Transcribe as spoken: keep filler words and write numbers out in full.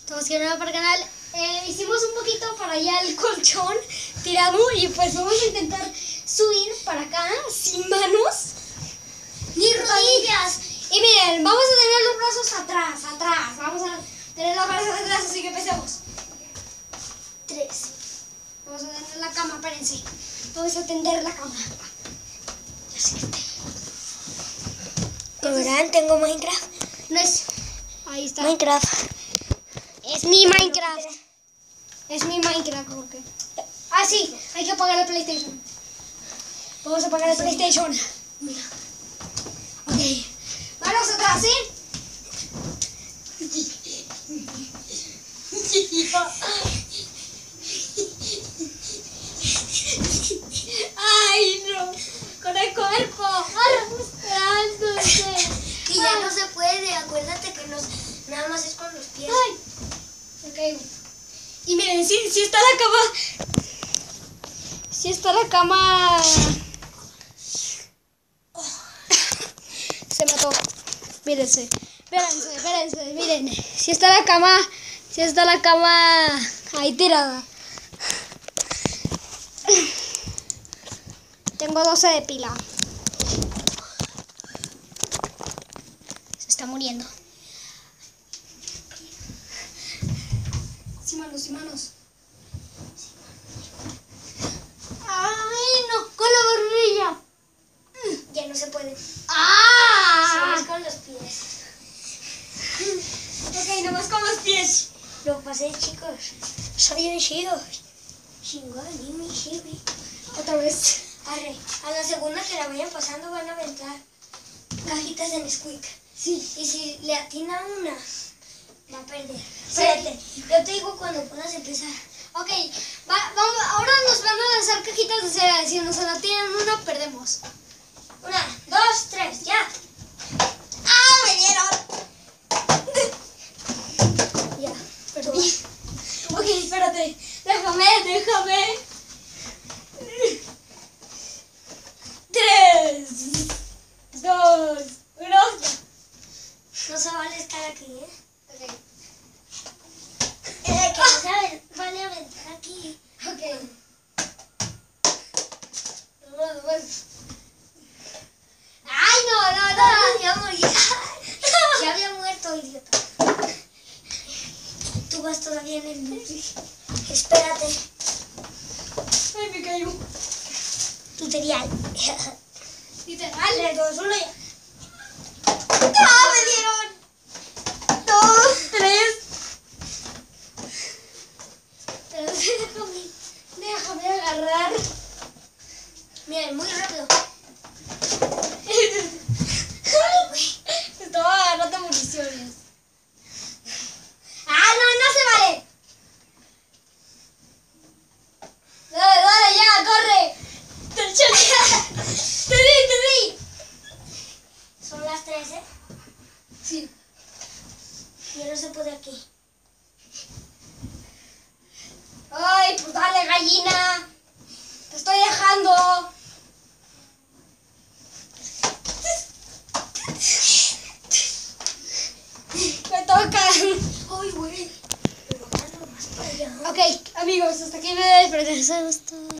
Todos que nuevo para el canal. Eh, hicimos un poquito para allá el colchón tirado y pues vamos a intentar subir para acá sin manos ni rodillas. Y miren, vamos a tener los brazos atrás, atrás. Vamos a tener los brazos atrás, así que empecemos. Tres. Vamos a tender la cama, espérense. Vamos a tender la cama. Así que Como verán, tengo Minecraft. no es. Ahí está. Minecraft. Es mi Minecraft. Es mi Minecraft, ¿por qué? Ah, sí, hay que apagar el PlayStation. Vamos a apagar el PlayStation. Mira. Ok. Manos atrás, ¿sí? Ay, no. Con el cuerpo. Arrastrándose. Y ya no se puede, acuérdate que nos, nada más es con los pies. Ay. Ok. Y miren, si, si está la cama. Si está la cama. Se mató. Mírense. Espérense, espérense, miren. Si está la cama. Si está la cama ahí tirada. Tengo doce de pila. Se está muriendo. Sin manos, sin manos. Ay, no, con la barbilla. Ya no se puede. ¡Ah! Solo es con los pies. Ok, nomás con los pies. Lo pasé, chicos. Soy un chico. Chingón, y mi chibi. Otra vez. Arre, a la segunda que la vayan pasando van a aventar cajitas de Nesquik. Sí. Y si le atina una, va a perder. Espérate, yo te digo cuando puedas empezar. Ok, va, vamos, ahora nos van a lanzar cajitas de cereal. Si nos la tienen una, perdemos. Una, dos, tres, ya. ¡Ah, me dieron! Ya, perdí. Ok, espérate. Déjame, déjame. Tres, dos, uno. No se vale estar aquí, ¿eh? Ok. Eh, que no se vale, vale aventar aquí. Ok. Vamos, vamos. ¡Ay, no, no, no! Ya morí. Ya había muerto, idiota. Tú vas todavía en el bucle. Espérate. ¡Ay, me cayó! Tutorial. Literal. tres, dos, uno, ya. ¡Ah, me dieron! Dos, tres. Pero déjame, déjame agarrar. Miren, muy rápido. Estaba agarrando municiones. ¡Ah, no, no se vale! Dale, dale, ya, corre. Te di, te di. Son las tres, ¿eh? Sí. Ya no se puede aquí. Ay, pues dale, gallina. Te estoy dejando. Me toca. Ay, güey. Pero más para allá. Ok, amigos, hasta aquí me desperté.